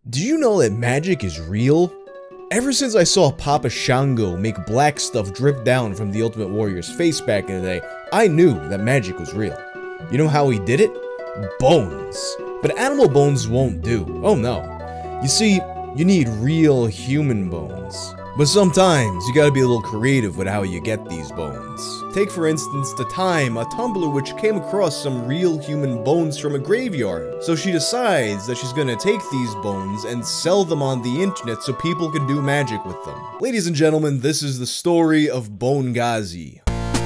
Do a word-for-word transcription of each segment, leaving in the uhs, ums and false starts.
Do you know that magic is real? Ever since I saw Papa Shango make black stuff drip down from the Ultimate Warrior's face back in the day, I knew that magic was real. You know how he did it? Bones. But animal bones won't do. Oh no. You see, you need real human bones. But sometimes, you gotta be a little creative with how you get these bones. Take for instance the time a Tumblr witch came across some real human bones from a graveyard. So she decides that she's gonna take these bones and sell them on the internet so people can do magic with them. Ladies and gentlemen, this is the story of Bongazi.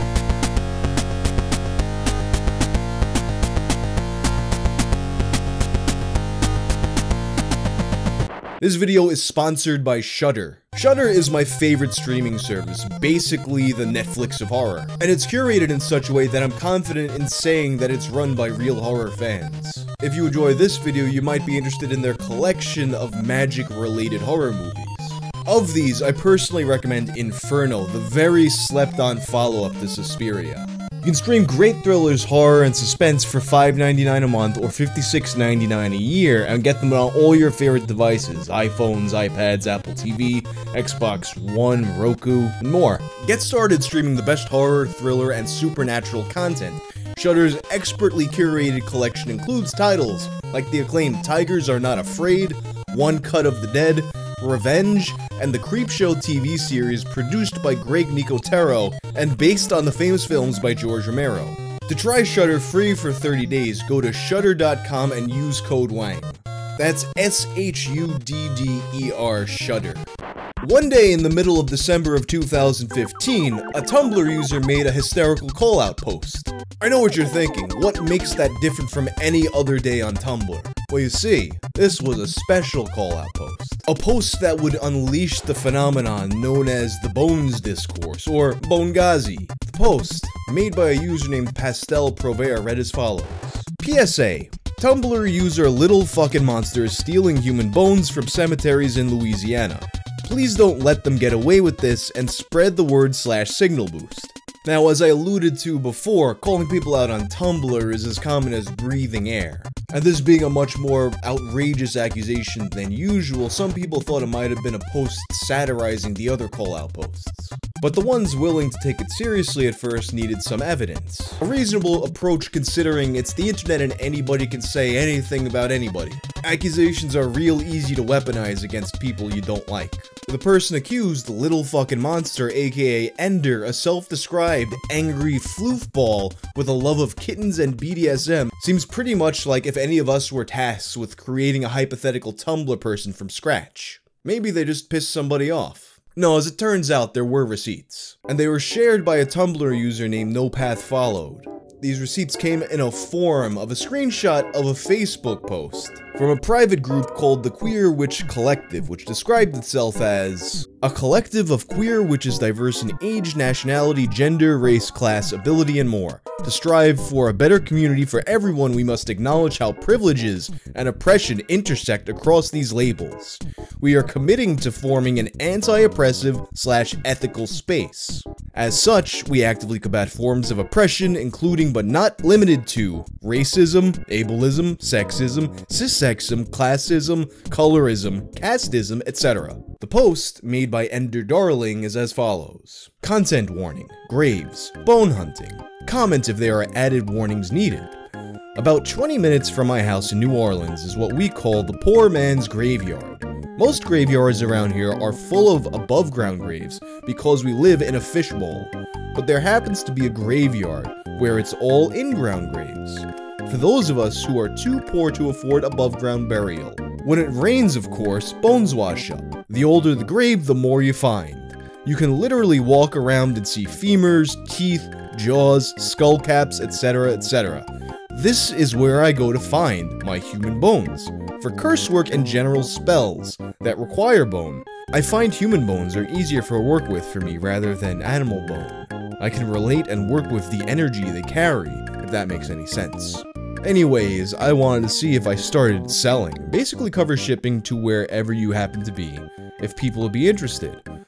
This video is sponsored by Shudder. Shudder is my favorite streaming service, basically the Netflix of horror. And it's curated in such a way that I'm confident in saying that it's run by real horror fans. If you enjoy this video, you might be interested in their collection of magic-related horror movies. Of these, I personally recommend Inferno, the very slept-on follow-up to Suspiria. You can stream great thrillers, horror, and suspense for five ninety-nine a month or fifty-six ninety-nine a year and get them on all your favorite devices: iPhones, iPads, Apple T V, Xbox One, Roku, and more. Get started streaming the best horror, thriller, and supernatural content. Shudder's expertly curated collection includes titles like the acclaimed Tigers Are Not Afraid, One Cut of the Dead, Revenge, and the Creepshow T V series produced by Greg Nicotero and based on the famous films by George Romero. To try Shudder free for thirty days, go to shudder dot com and use code WANG. That's S H U D D E R, Shudder. One day in the middle of December of two thousand fifteen, a Tumblr user made a hysterical call-out post. I know what you're thinking, what makes that different from any other day on Tumblr? Well, you see, this was a special call-out post. A post that would unleash the phenomenon known as the Bones Discourse, or Bongazi. The post, made by a user named Pastel Provera, read as follows. P S A. Tumblr user Little Fucking Monster is stealing human bones from cemeteries in Louisiana. Please don't let them get away with this and spread the word slash signal boost. Now, as I alluded to before, calling people out on Tumblr is as common as breathing air. And this being a much more outrageous accusation than usual, some people thought it might have been a post satirizing the other call-out posts. But the ones willing to take it seriously at first needed some evidence. A reasonable approach considering it's the internet and anybody can say anything about anybody. Accusations are real easy to weaponize against people you don't like. The person accused, Little Fucking Monster, aka Ender, a self-described angry floofball with a love of kittens and B D S M, seems pretty much like if any of us were tasked with creating a hypothetical Tumblr person from scratch. Maybe they just pissed somebody off. No, as it turns out, there were receipts. And they were shared by a Tumblr user named No Path Followed. These receipts came in a form of a screenshot of a Facebook post from a private group called the Queer Witch Collective, which described itself as a collective of queer witches diverse in age, nationality, gender, race, class, ability, and more. To strive for a better community for everyone, we must acknowledge how privileges and oppression intersect across these labels. We are committing to forming an anti-oppressive slash ethical space. As such, we actively combat forms of oppression, including but not limited to racism, ableism, sexism, cissexism, classism, colorism, casteism, et cetera. The post, made by Ender Darling, is as follows. Content warning, graves, bone hunting. Comment if there are added warnings needed. About twenty minutes from my house in New Orleans is what we call the poor man's graveyard. Most graveyards around here are full of above-ground graves because we live in a fishbowl, but there happens to be a graveyard where it's all in-ground graves. For those of us who are too poor to afford above-ground burial. When it rains, of course, bones wash up. The older the grave, the more you find. You can literally walk around and see femurs, teeth, jaws, skull caps, et cetera, et cetera. This is where I go to find my human bones. For curse work and general spells that require bone, I find human bones are easier for work with for me rather than animal bone. I can relate and work with the energy they carry, if that makes any sense. Anyways, I wanted to see if I started selling, basically cover shipping to wherever you happen to be, if people would be interested.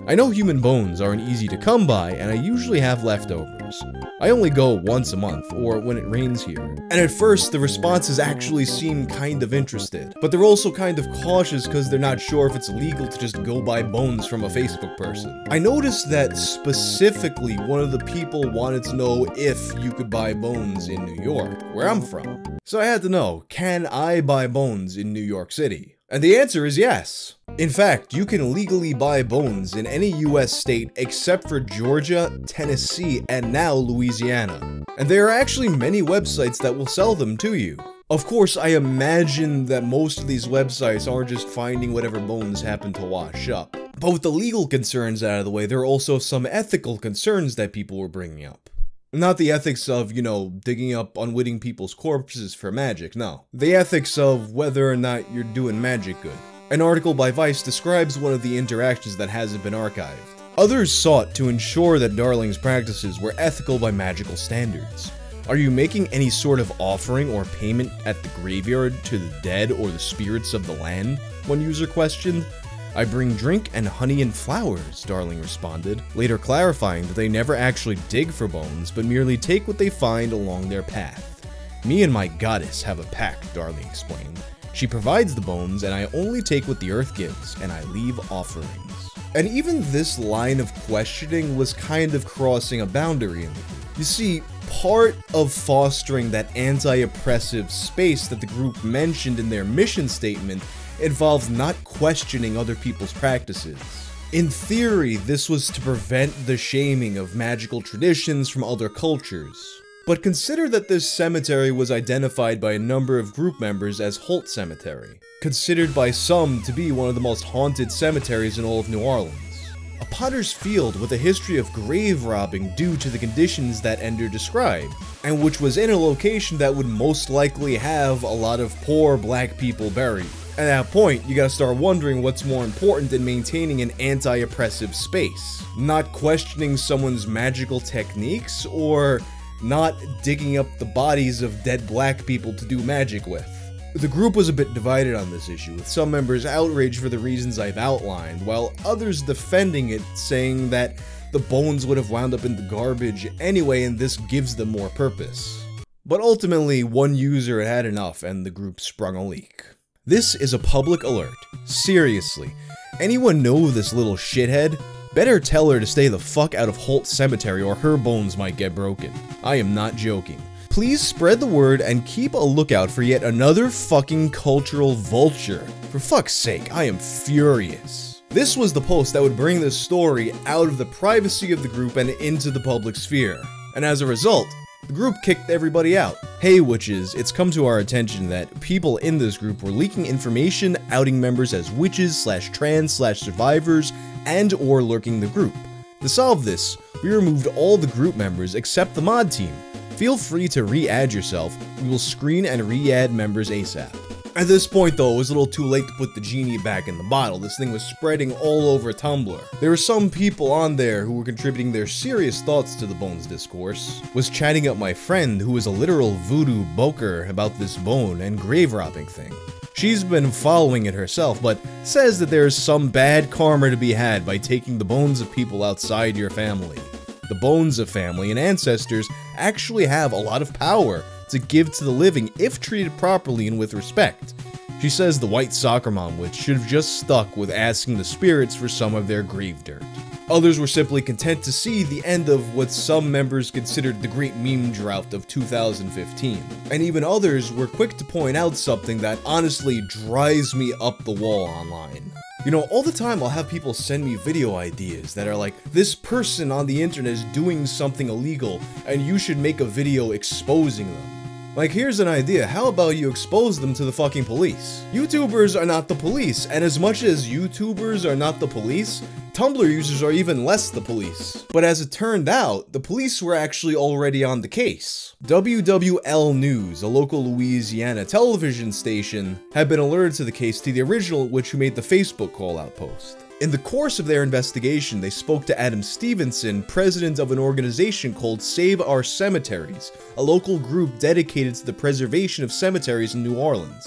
I know human bones aren't easy to come by, and I usually have leftovers. I only go once a month, or when it rains here. And at first, the responses actually seem kind of interested, but they're also kind of cautious because they're not sure if it's legal to just go buy bones from a Facebook person. I noticed that specifically one of the people wanted to know if you could buy bones in New York, where I'm from. So I had to know, can I buy bones in New York City? And the answer is yes. In fact, you can legally buy bones in any U S state except for Georgia, Tennessee, and now Louisiana. And there are actually many websites that will sell them to you. Of course, I imagine that most of these websites aren't just finding whatever bones happen to wash up. But with the legal concerns out of the way, there are also some ethical concerns that people were bringing up. Not the ethics of, you know, digging up unwitting people's corpses for magic, no. The ethics of whether or not you're doing magic good. An article by Vice describes one of the interactions that hasn't been archived. Others sought to ensure that Darling's practices were ethical by magical standards. Are you making any sort of offering or payment at the graveyard to the dead or the spirits of the land? One user questioned. I bring drink and honey and flowers, Darling responded, later clarifying that they never actually dig for bones, but merely take what they find along their path. Me and my goddess have a pact, Darling explained. She provides the bones, and I only take what the earth gives, and I leave offerings. And even this line of questioning was kind of crossing a boundary in the group. You see, part of fostering that anti-oppressive space that the group mentioned in their mission statement involved not questioning other people's practices. In theory, this was to prevent the shaming of magical traditions from other cultures. But consider that this cemetery was identified by a number of group members as Holt Cemetery, considered by some to be one of the most haunted cemeteries in all of New Orleans. A potter's field with a history of grave robbing due to the conditions that Ender described, and which was in a location that would most likely have a lot of poor black people buried. At that point, you gotta start wondering what's more important in maintaining an anti-oppressive space. Not questioning someone's magical techniques, or not digging up the bodies of dead black people to do magic with. The group was a bit divided on this issue, with some members outraged for the reasons I've outlined, while others defending it, saying that the bones would have wound up in the garbage anyway and this gives them more purpose. But ultimately, one user had had enough and the group sprung a leak. This is a public alert. Seriously, anyone know this little shithead? Better tell her to stay the fuck out of Holt Cemetery or her bones might get broken. I am not joking. Please spread the word and keep a lookout for yet another fucking cultural vulture. For fuck's sake, I am furious. This was the post that would bring this story out of the privacy of the group and into the public sphere. And as a result, the group kicked everybody out. Hey witches, it's come to our attention that people in this group were leaking information outing members as witches slash trans slash survivors and or lurking the group. To solve this, we removed all the group members except the mod team. Feel free to re-add yourself, we will screen and re-add members ASAP. At this point though, it was a little too late to put the genie back in the bottle. This thing was spreading all over Tumblr. There were some people on there who were contributing their serious thoughts to the Bones discourse. Was chatting up my friend who is a literal voodoo boker about this bone and grave robbing thing. She's been following it herself, but says that there's some bad karma to be had by taking the bones of people outside your family. The bones of family and ancestors actually have a lot of power to give to the living if treated properly and with respect. She says the white soccer mom witch should have just stuck with asking the spirits for some of their grave dirt. Others were simply content to see the end of what some members considered the great meme drought of two thousand fifteen. And even others were quick to point out something that honestly drives me up the wall online. You know, all the time I'll have people send me video ideas that are like, this person on the internet is doing something illegal and you should make a video exposing them. Like, here's an idea, how about you expose them to the fucking police? YouTubers are not the police, and as much as YouTubers are not the police, Tumblr users are even less the police. But as it turned out, the police were actually already on the case. W W L News, a local Louisiana television station, had been alerted to the case to the original witch who made the Facebook call-out post. In the course of their investigation, they spoke to Adam Stevenson, president of an organization called Save Our Cemeteries, a local group dedicated to the preservation of cemeteries in New Orleans.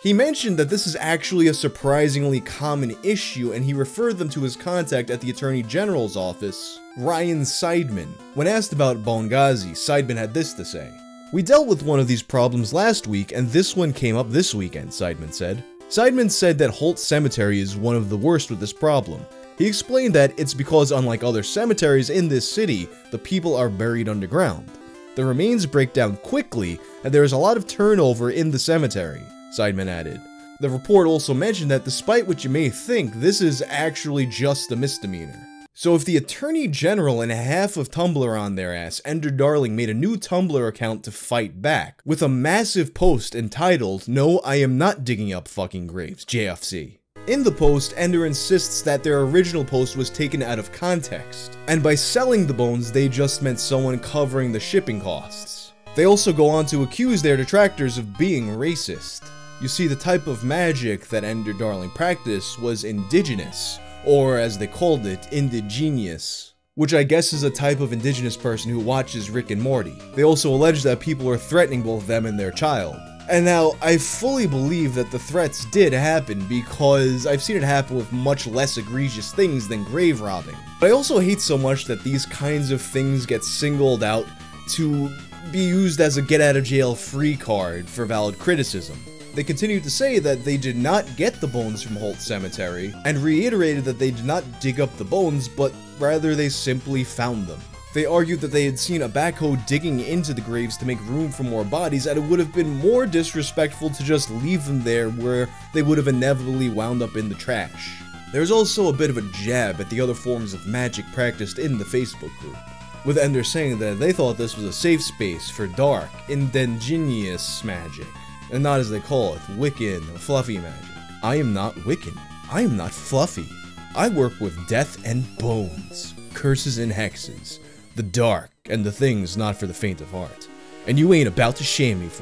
He mentioned that this is actually a surprisingly common issue, and he referred them to his contact at the Attorney General's office, Ryan Seidman. When asked about Benghazi, Seidman had this to say. "We dealt with one of these problems last week, and this one came up this weekend," Seidman said. Seidman said that Holt Cemetery is one of the worst with this problem. He explained that it's because, unlike other cemeteries in this city, the people are buried underground. The remains break down quickly, and there is a lot of turnover in the cemetery, Seidman added. The report also mentioned that despite what you may think, this is actually just a misdemeanor. So if the Attorney General and half of Tumblr are on their ass, Ender Darling made a new Tumblr account to fight back, with a massive post entitled, "No, I am not digging up fucking graves, J F C." In the post, Ender insists that their original post was taken out of context, and by selling the bones, they just meant someone covering the shipping costs. They also go on to accuse their detractors of being racist. You see, the type of magic that Ender Darling practiced was indigenous, or as they called it, indigenous, which I guess is a type of indigenous person who watches Rick and Morty. They also allege that people are threatening both them and their child. And now, I fully believe that the threats did happen because I've seen it happen with much less egregious things than grave robbing. But I also hate so much that these kinds of things get singled out to be used as a get-out-of-jail-free card for valid criticism. They continued to say that they did not get the bones from Holt Cemetery, and reiterated that they did not dig up the bones, but rather they simply found them. They argued that they had seen a backhoe digging into the graves to make room for more bodies, and it would have been more disrespectful to just leave them there where they would have inevitably wound up in the trash. There's also a bit of a jab at the other forms of magic practiced in the Facebook group, with Ender saying that they thought this was a safe space for dark, indigenous magic, and not as they call it, Wiccan, fluffy magic. I am not Wiccan. I am not fluffy. I work with death and bones, curses and hexes, the dark, and the things not for the faint of heart. And you ain't about to shame me for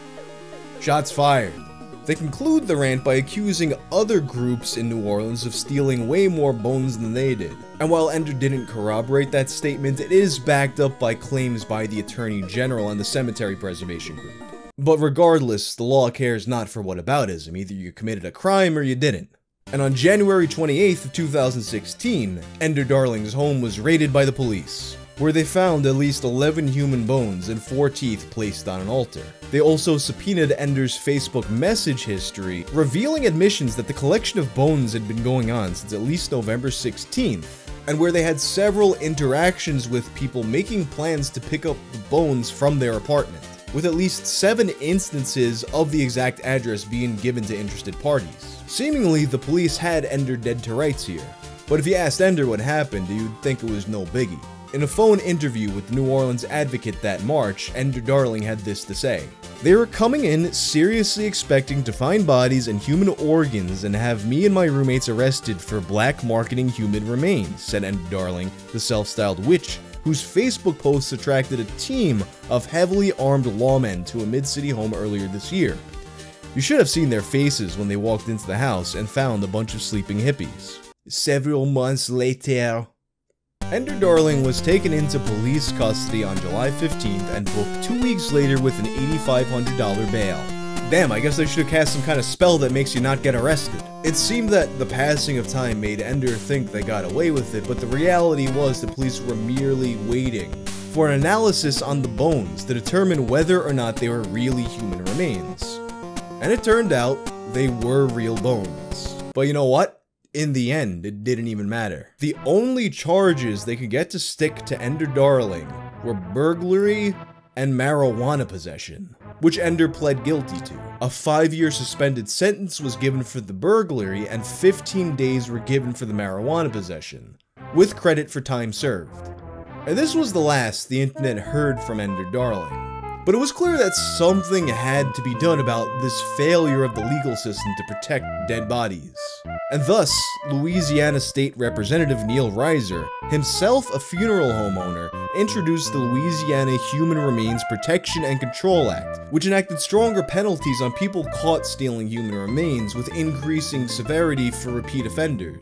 it. Shots fired. They conclude the rant by accusing other groups in New Orleans of stealing way more bones than they did. And while Ender didn't corroborate that statement, it is backed up by claims by the Attorney General and the Cemetery Preservation Group. But regardless, the law cares not for whataboutism, either you committed a crime or you didn't. And on January twenty-eighth of two thousand sixteen, Ender Darling's home was raided by the police, where they found at least eleven human bones and four teeth placed on an altar. They also subpoenaed Ender's Facebook message history, revealing admissions that the collection of bones had been going on since at least November sixteenth, and where they had several interactions with people making plans to pick up the bones from their apartment, with at least seven instances of the exact address being given to interested parties. Seemingly, the police had Ender dead to rights here, but if you asked Ender what happened, you'd think it was no biggie. In a phone interview with the New Orleans Advocate that March, Ender Darling had this to say. "They were coming in seriously expecting to find bodies and human organs and have me and my roommates arrested for black marketing human remains," said Ender Darling, the self-styled witch, whose Facebook posts attracted a team of heavily armed lawmen to a mid-city home earlier this year. You should have seen their faces when they walked into the house and found a bunch of sleeping hippies. Several months later, Ender Darling was taken into police custody on July fifteenth and booked two weeks later with an eight thousand five hundred dollar bail. Damn, I guess I should have cast some kind of spell that makes you not get arrested. It seemed that the passing of time made Ender think they got away with it, but the reality was the police were merely waiting for an analysis on the bones to determine whether or not they were really human remains. And it turned out they were real bones. But you know what? In the end, it didn't even matter. The only charges they could get to stick to Ender Darling were burglary and marijuana possession, which Ender pled guilty to. A five-year suspended sentence was given for the burglary, and fifteen days were given for the marijuana possession, with credit for time served. And this was the last the internet heard from Ender Darling. But it was clear that something had to be done about this failure of the legal system to protect dead bodies. And thus, Louisiana State Representative Neil Reiser, himself a funeral homeowner, introduced the Louisiana Human Remains Protection and Control Act, which enacted stronger penalties on people caught stealing human remains with increasing severity for repeat offenders.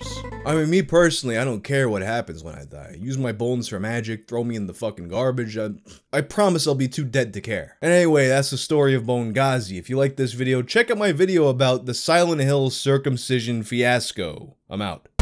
I mean, me personally, I don't care what happens when I die. Use my bones for magic, throw me in the fucking garbage. I, I promise I'll be too dead to care. And anyway, that's the story of Bone Ghazi. If you like this video, check out my video about the Silent Hill circumcision fiasco. I'm out.